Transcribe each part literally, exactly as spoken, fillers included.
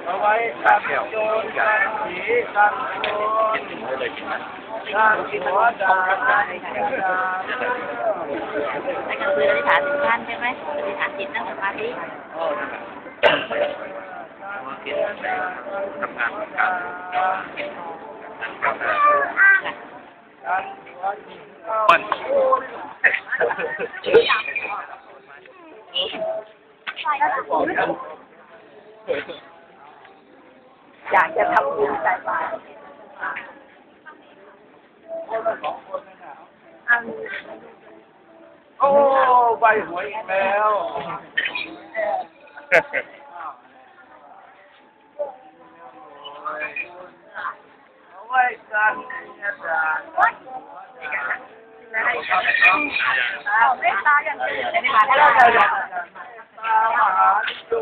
เอาไว้กันโจรกันผีกันโจรกันหัวดากันดานั่นก็คืออธิษฐานถึงท่านใช่ไหมอธิษฐานจิตนั่งสมาธิทำงานการปั้นอยากจะทำบุญใส่บาตรอันโอ้ใบหวยอีกแล้วเอาไว้กันเนี่ยจ้ะไม่ตาอย่างอื่นไม่มาได้เลยตามหาดู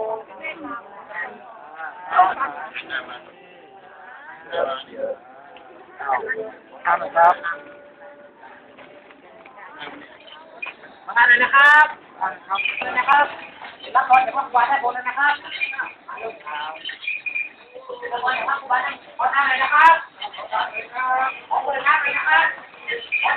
ทำนะครับมาทานเลยนะครับครับเลยนะครับรับรองจากพักวันได้ผลเลยนะครับรับรองจากพักวันได้ผลเลยนะครับขอบคุณครับเลยนะครับ